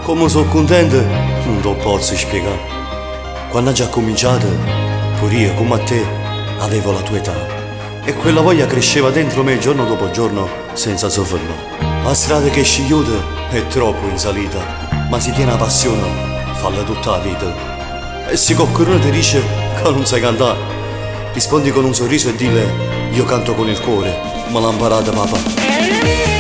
Come sono contento, non te lo posso spiegare. Quando ho già cominciato, pure io, come a te, avevo la tua età. E quella voglia cresceva dentro me giorno dopo giorno, senza soffermare. La strada che scigliuta è troppo in salita, ma si tiene la passione, falla tutta la vita. E se qualcuno ti dice che non sai cantare, rispondi con un sorriso e dille: io canto con il cuore, me l'ha imparata papà.